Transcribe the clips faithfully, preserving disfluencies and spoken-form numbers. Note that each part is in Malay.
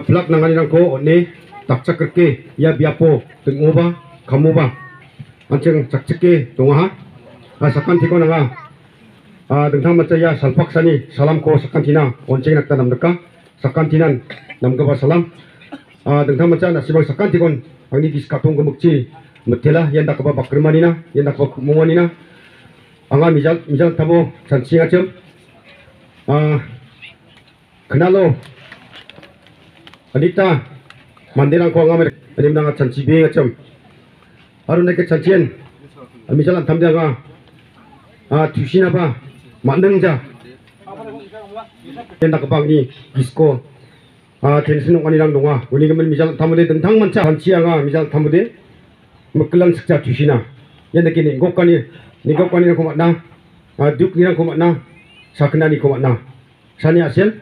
Plak nanganilang ko ni takcak kerke ya biapo tengoba kamuba anceng cakceke tunga ha sakan tiko nanga a dengtang macaya salpaksani salam ko sakan tina onceng nakta namdeka sakan tinan namgaba salam a dengtang maca nasibang sakan tikon angni diskatong gemukci metela yanda kaba bakrmanina yanda kaba kumonganina anga mijal mijal tamo sancinga cem a kenalo Anita mandirang ko ngamer anim nanga chanchi be ngacham aru neke chanchien misalan tamdia nga a tusina ba mandengja yenda kapang ni disko a tensin nganirang donga uni gemen misalan tamude dengtang mancha chanchia nga misal tamude meklang sekja tusina yenda kini ngokani ningokani ko matna a duk nirang ko matna sakna ni ko matna sani asel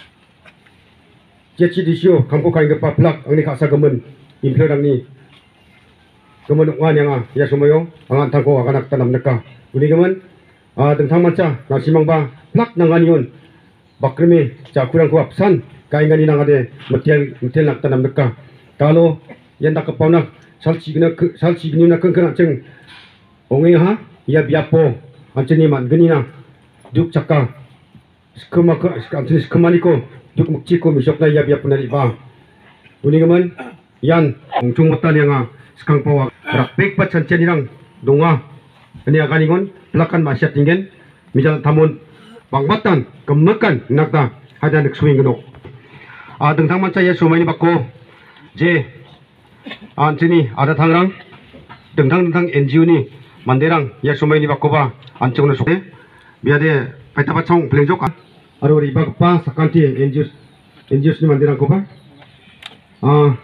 Jeci disio kampo kain gepa plak angni kasa gemen impler angni gemen wan yang ya sumayo angan tangko akanak tanam neka uni gemen a dengtang manca nasimang ba plak nanganion bakreme cakurang ko apsan kain ngani nangade metial metial nak tanam neka kalau yanda kepaunak salci gena salci gena kengkeng ceng onge ha ya biapo anceni man genina duk caka skema ke anceni skemaniko duk mukciko misok na yabiya punari ba uni gaman yan ungtung matan yang sekang pawa rakpek pat chancenirang donga ini akaningon pelakan masyat ingen misal tamun bangbatan kemekan nakta hada nek swing genok a dengtang manca ya sumai ni bakko je anceni ada tangrang dengtang dengtang N G O ni manderang ya sumai ni bakko ba ancung na soke biade paita pachong plenjok aru riba pa sakanti enjus enjus ni mandirang ko pa ah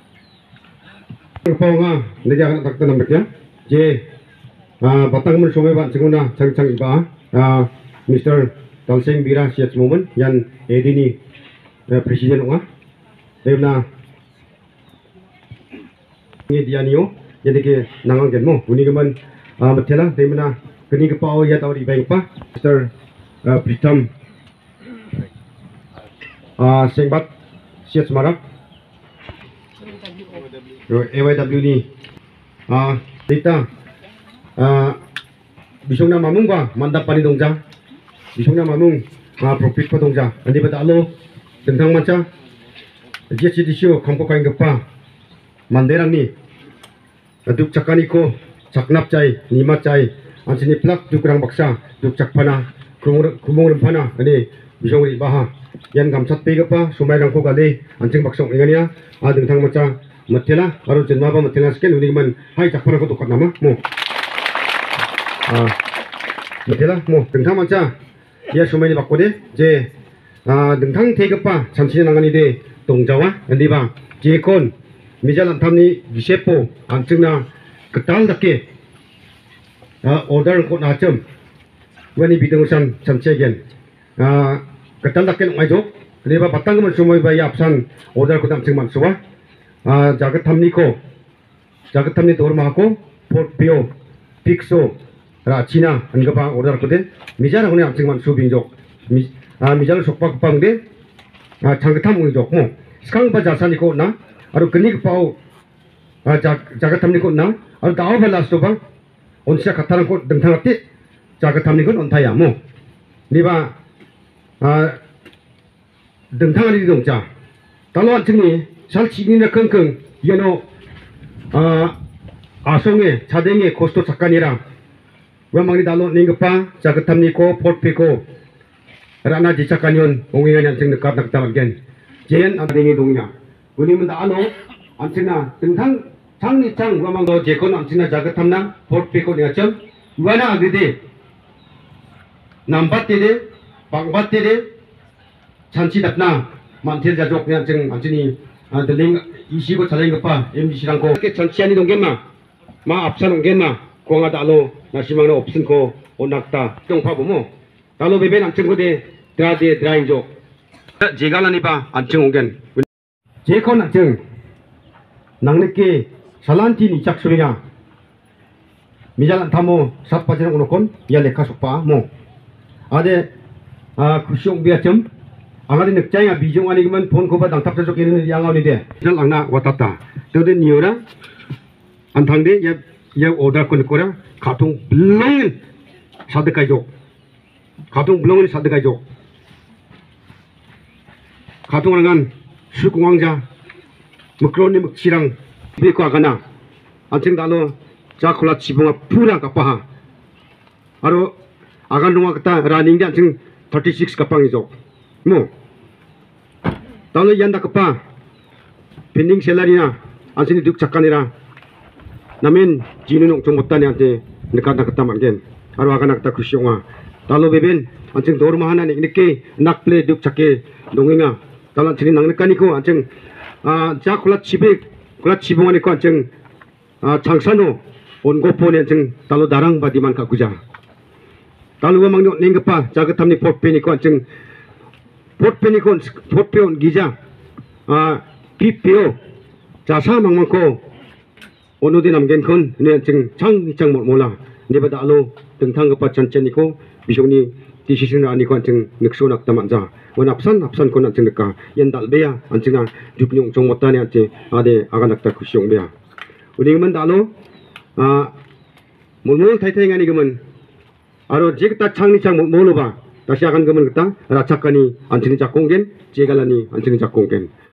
ko nga neja kan takta nam bekya je ah batang mun somai ba chinguna chang chang iba ah Mister Talseng Bira siat moment yan edini presiden nga devna ni dianio jadi ke nangang gen mo uni geman ah metela devna kini ke pao ya taw di bank pa Mister Pritam Ah, sengbat siat semarak A Y W ni ah data ah bisong na mamung ba mandap pani dongja bisong na mamung ah profit pa dongja andi bata alo dengtang manca G C D C O kampo kain gepa manderang ni duk cakani ko caknap cai nimat cai ansini plak duk rang baksa duk cakpana kumung kumung rempana andi bisong ri baha yan gamsat pe gepa sumai rang ko gale anceng baksong ingania a dengtang maca metela aru jenma ba metela sken uni man hai cakpana ko tokat nama mo ah metela mo dengtang maca ya sumai ni bakko de je ah dengtang te gepa chanchi nangani de dongjawa andi ba je kon mijalan tamni gisepo ancengna ketal dake ah order ko na chem wani bidungusan chanchegen ah ketal daken ngajok leba batang men sumoi bai apsan order ko tam cingman suwa a jagat thamni ko jagat thamni dorma ko port pio pixo ra china angaba order ko de mijara hone am cingman su bingjok mi a mijara sokpa pang de a chang tham ngi jok mo skang ba jasani ko na aru kini pao a jagat thamni ko na aru daw bala sto bang onsia khatang ko dengthang ati jagat thamni ko onthaya mo leba 아 등탕아리 동자 달로한 증이 살치기나 끙끙 연어 아 아송에 자댕에 고스토 작가니랑 외망리 달로 닝급파 자그탐니고 포트피고 라나지 작가니온 옹이가니 안증 느까 낙담하겐 제엔 안댕이 동이냐 우리면 다 아노 안증나 등탕 장리창 외망도 제건 안증나 자그탐나 포트피고 내가점 외나 아그디 남바띠데 방바테데 잔치 답나 만텔 자족 그냥 정 완전히 아 들링 이십오 차례인 것봐 엠디씨랑고 이렇게 잔치하니 동겠나 마 앞사 동겠나 공하다 알로 나시망로 없은 거 온낙다 똥파 보모 달로 베베 남청고대 드라데 드라인족 제갈라니바 안청 오겐 제콘 안청 낭내께 살란티니 짝소리냐 미잘란 타모 삿바지랑 오노콘 이알레카 속바 모 아데 아 구시옥 비아점 angari nekcai nga bijong ani gemen phone ko ba dang tap sok ini yang awni de jal angna watata tode niora anthang de ya ya order kun kora khatung blong sadkai jok khatung blong sadkai jok khatung rangan sukungangja mukroni mukchirang biko agana anching dalo ja khola chibunga pura kapaha aro agan lunga kata running de anching thirty-six kapang jok mo talo yanda kapa pending salary na anching duk chakanira namin jinunong chongmotani ante nekata kata mangen aro agan kata kusyonga talo beben anching dormahana niknike nakple duk chake dongenga talo chini nangnekani ko anching 아, 자, 콜라 집에, 콜라 지붕 안에 거, 정, 아, 장산호, 온고포네, 정, 달로 나랑 바디만 가꾸자. 달로가 막노, 닝급파, 자그탐니 포트페니 거, 정, 포트페니 거, 포트페온 기자, 아, 비페오, 자, 사망만 거, 오노데 남겐 건, 네, 정, 장, 이장 몰라. 네바다 알로, 등탕급파 전체니고, 비쇼니, 디시션 아니고, 정, 늑소 낙담한자. 원 앞산 앞산 건 안증니까 연달배야 안증아 죽용 종못다니 안지 아데 아가낙다 쿠시용배야 우리는 달로 아 몰몰 타이타잉아니 그러면 아로 제가 창리창 몰로봐 다시 아간 그러면 그다 라착가니 안증니 작공겐 제갈라니 안증니 작공겐